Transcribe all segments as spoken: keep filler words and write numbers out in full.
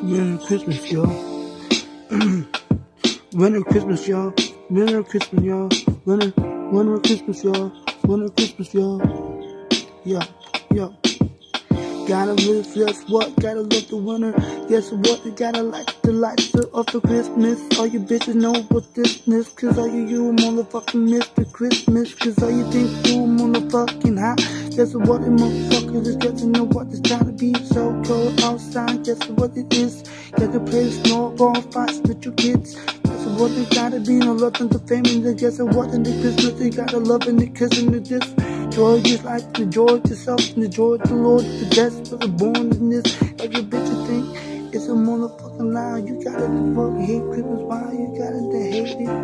Merry Christmas, y'all. Winter Christmas, y'all. Winter Christmas, y'all. Winter, winter Christmas, y'all. Winter Christmas, y'all. Yeah, yeah. Gotta live, guess what? Gotta love the winter. Guess what? You gotta like the lights of the Christmas. All you bitches know what this is. Cause all you you motherfucking miss the Christmas. Cause all you think you motherfucking hot. Guess what? The motherfuckers is getting know what it's gotta be so cold outside. Guess what it is? Gotta play snowball fights with your kids. Guess what? They gotta be no love in the family. Guess what? In the Christmas they gotta love in the kissing of this. Joy is like the joy yourself and the joy of the Lord. The best for the born in this. Every bitch you think it's a motherfucking lie. You gotta fucking hate Christmas. Why you gotta hate it?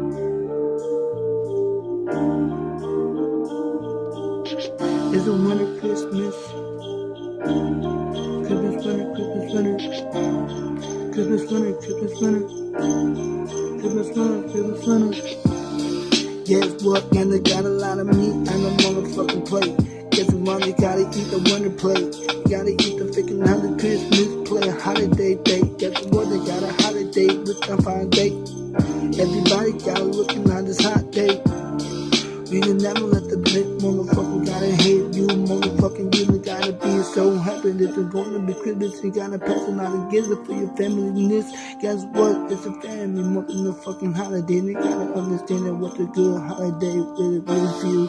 It's a winter Christmas. Christmas winter, Christmas winter. Christmas winter, Christmas winter. Christmas winter, Christmas winter. Guess what? And they got a lot of meat on the motherfucking plate. Guess what? They gotta eat the winter plate. Gotta eat the freaking holiday Christmas play. Holiday date. Guess what? They got a holiday with a fine date. Everybody gotta looking on this hot date. We can never let the big motherfucker gotta hate you, motherfucking you gotta be so happy that it's gonna be Christmas. You gotta pass it out and give it for your family in this. Guess what? It's a family month in the fucking holiday. And they gotta understand that what the good holiday really, really feels.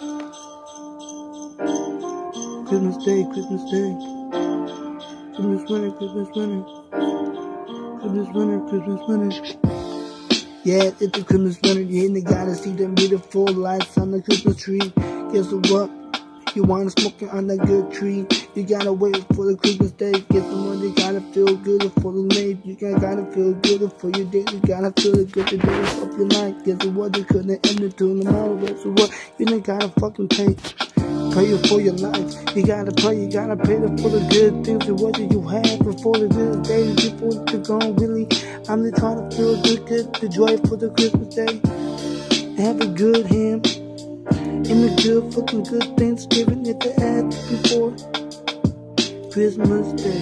Christmas Day, Christmas Day. Christmas winter, Christmas winter. Christmas winter, Christmas winter. Yeah, it's the Christmas winter, yeah, and they gotta see them beautiful lights on the Christmas tree. Guess what? You wanna smoke it on that good tree. You gotta wait for the Christmas day. Guess what? You gotta feel good for the night. You gotta feel good for your day. You gotta feel good the day of your life. Guess what? You couldn't end it till tomorrow. Guess what? You ain't gotta fucking pay. Pray for your life. You gotta pray, you gotta pray for the good things and what you have before the good days before the gone really. I'm just trying to feel the good, the joy for the Christmas day. Have a good hymn and a good fucking good Thanksgiving at the end before Christmas Day.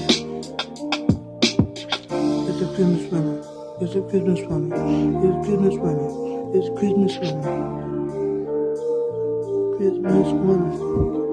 It's a Christmas winter. It's a Christmas winter. It's Christmas winter. It's Christmas winter. Christmas winter.